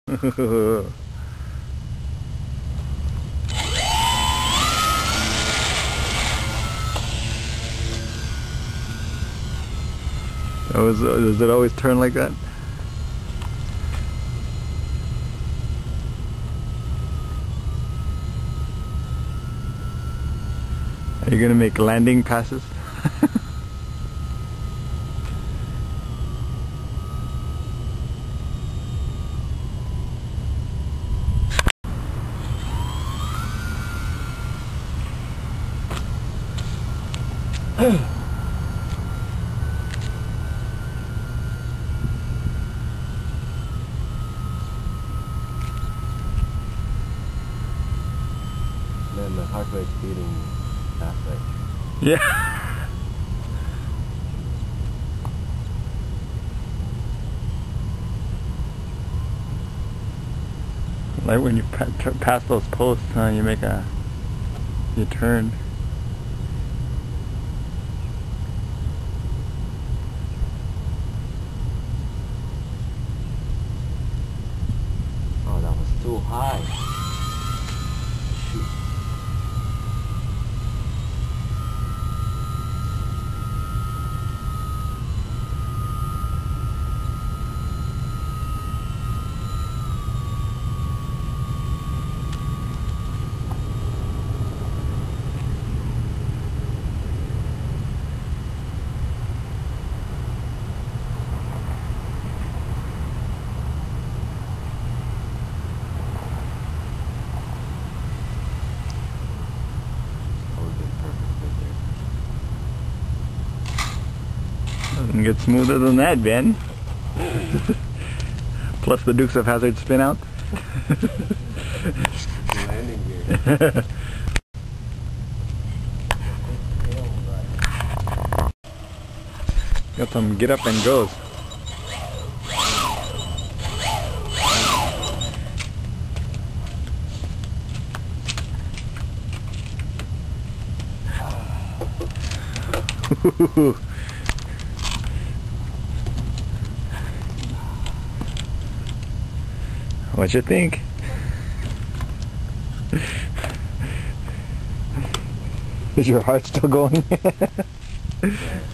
Does it always turn like that? Are you gonna make landing passes? Man, my heart rate's beating fast right. Yeah. Like when you pass those posts, you make you turn. Oh, that was too high. Shoot. Doesn't get smoother than that, Ben. Plus the Dukes of Hazzard spin out. Landing gear. Got some get up and goes. What you think? Is your heart still going? Yeah.